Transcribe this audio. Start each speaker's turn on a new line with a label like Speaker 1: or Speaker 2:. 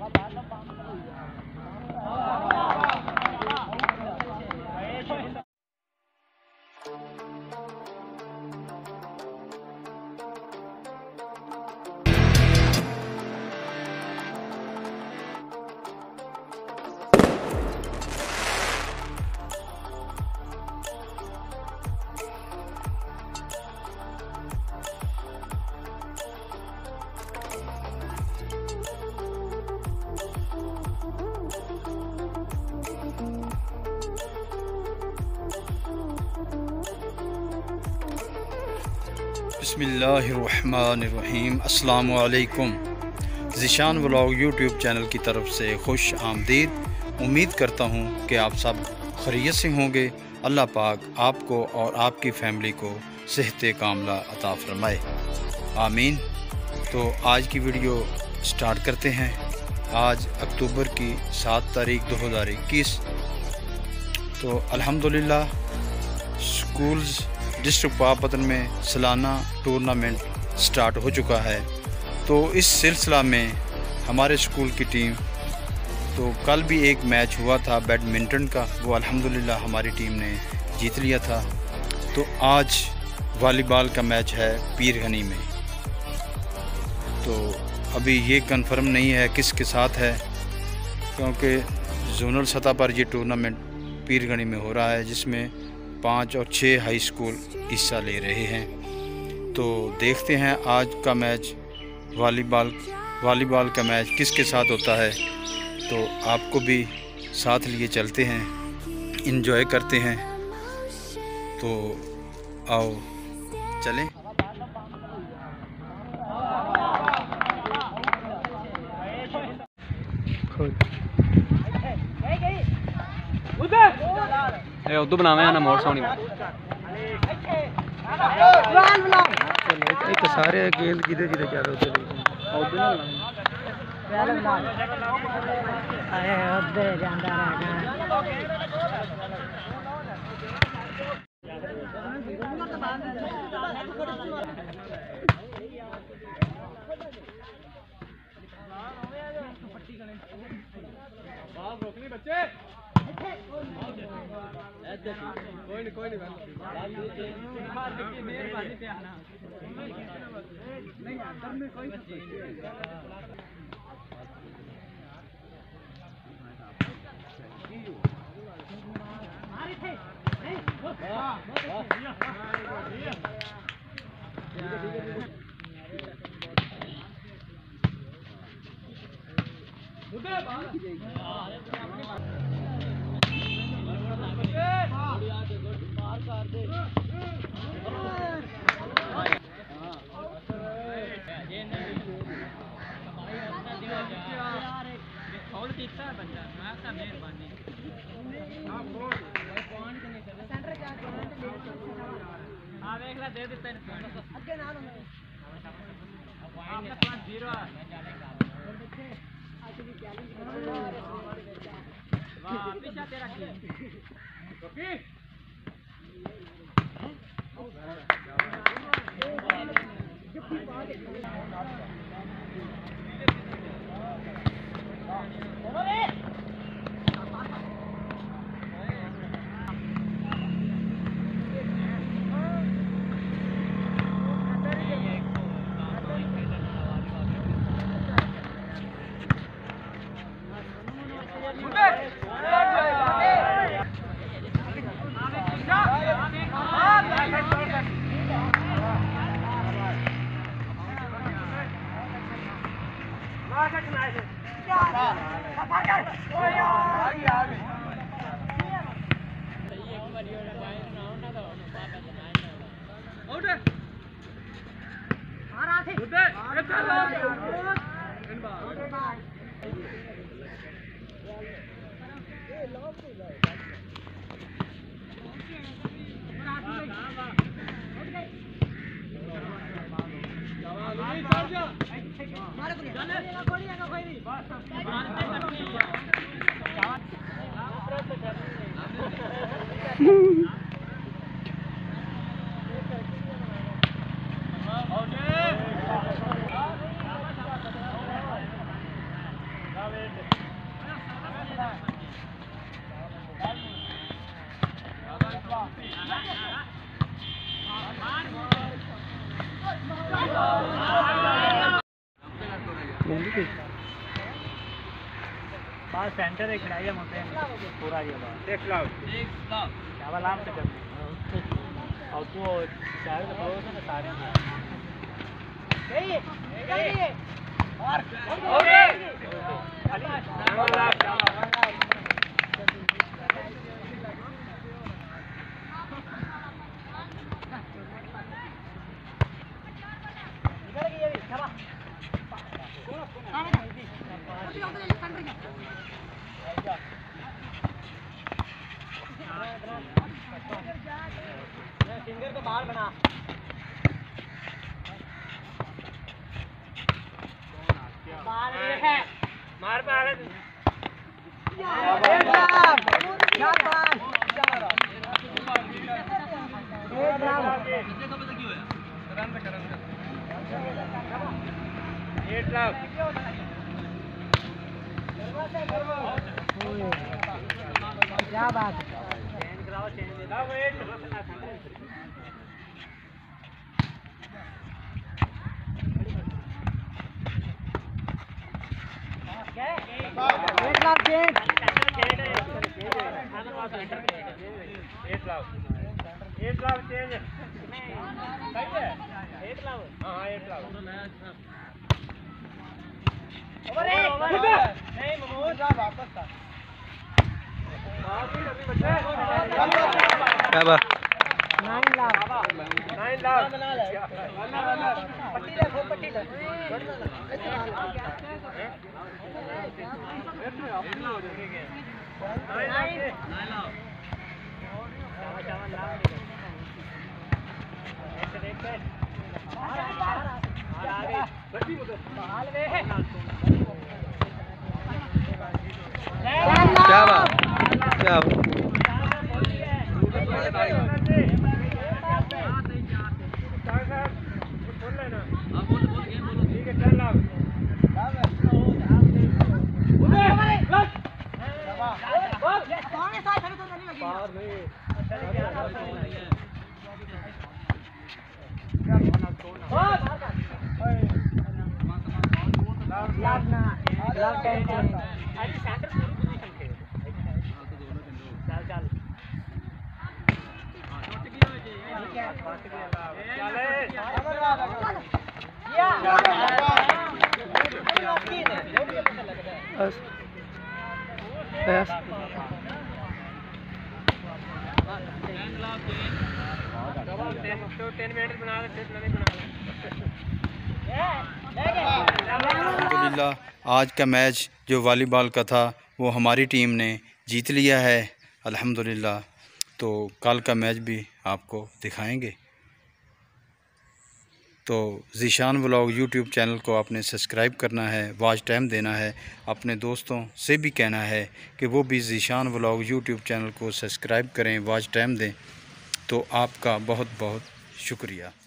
Speaker 1: बिस्मिल्लाहिर्रहमानिर्रहीम। अस्सलामु अलैकुम। ज़ीशान व्लॉग यूट्यूब चैनल की तरफ से खुश आमदीद। उम्मीद करता हूँ कि आप सब खैरियत से होंगे। अल्लाह पाक आपको और आपकी फ़ैमिली को सेहत कामला अता फ़रमाए, आमीन। तो आज की वीडियो स्टार्ट करते हैं। आज अक्टूबर की 7 तारीख 2021। तो अल्हम्दुलिल्लाह स्कूल्स डिस्ट्रिक्ट पापतन में सालाना टूर्नामेंट स्टार्ट हो चुका है। तो इस सिलसिला में हमारे स्कूल की टीम, तो कल भी एक मैच हुआ था बैडमिंटन का, वो अल्हम्दुलिल्लाह हमारी टीम ने जीत लिया था। तो आज वॉलीबॉल का मैच है पीरगनी में। तो अभी ये कंफर्म नहीं है किसके साथ है, क्योंकि जोनल सतह पर ये टूर्नामेंट पीरगनी में हो रहा है, जिसमें 5 और 6 हाई स्कूल हिस्सा ले रहे हैं। तो देखते हैं आज का मैच वॉलीबॉल का मैच किसके साथ होता है। तो आपको भी साथ लिए चलते हैं, एंजॉय करते हैं। तो आओ चलें।
Speaker 2: उदू बनावे ना मोर सोनी
Speaker 1: सारे गेंद किधर किधर जा रहे होते
Speaker 2: बच्चे। कोई नहीं दे देते बाहर सेंटर एक खिलाड़ी होते हैं पूरा ये बात देख लो क्या आराम से करते और तो चार के फ्लोर से सारे गई और ओके फिंगर तो बाहर बना बाहर है मार बाहर क्या बात
Speaker 1: क्या बात
Speaker 2: 9 लाख पट्टी ले पट्टी ले
Speaker 1: क्या बात क्या बात अल्हम्दुलिल्लाह आज का मैच जो वॉलीबॉल का था वो हमारी टीम ने जीत लिया है अल्हम्दुलिल्लाह। तो कल का मैच भी आपको दिखाएंगे। तो ज़ीशान व्लॉग यूट्यूब चैनल को आपने सब्सक्राइब करना है, वॉच टाइम देना है। अपने दोस्तों से भी कहना है कि वो भी ज़ीशान व्लॉग यूट्यूब चैनल को सब्सक्राइब करें, वॉच टाइम दें। तो आपका बहुत बहुत शुक्रिया।